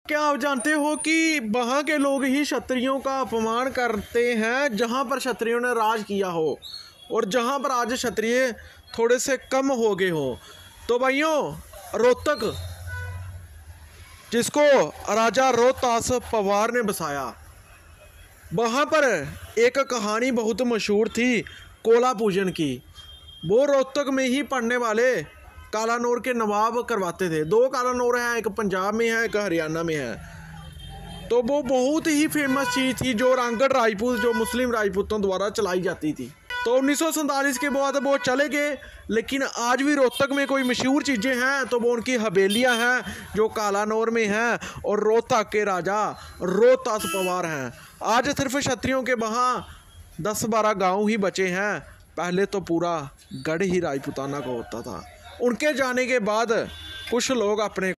क्या आप जानते हो कि वहाँ के लोग ही क्षत्रियों का अपमान करते हैं जहाँ पर क्षत्रियों ने राज किया हो, और जहाँ पर आज क्षत्रिय थोड़े से कम हो गए हो। तो भाइयों, रोहतक जिसको राजा रोहतास पवार ने बसाया, वहाँ पर एक कहानी बहुत मशहूर थी कोला पूजन की। वो रोहतक में ही पढ़ने वाले कालानौर के नवाब करवाते थे। 2 कालानौर हैं, एक पंजाब में है, एक हरियाणा में है। तो वो बहुत ही फेमस चीज़ थी जो रांगड़ राजपूत, जो मुस्लिम राजपूतों द्वारा चलाई जाती थी। तो 1947 के बाद वो चले गए, लेकिन आज भी रोहतक में कोई मशहूर चीज़ें हैं तो वो उनकी हवेलियां हैं जो कालानौर में हैं, और रोहतक के राजा रोहतास पवार हैं। आज सिर्फ क्षत्रियों के वहाँ 10-12 गांव ही बचे हैं। पहले तो पूरा गढ़ ही राजपूताना का होता था। उनके जाने के बाद कुछ लोग अपने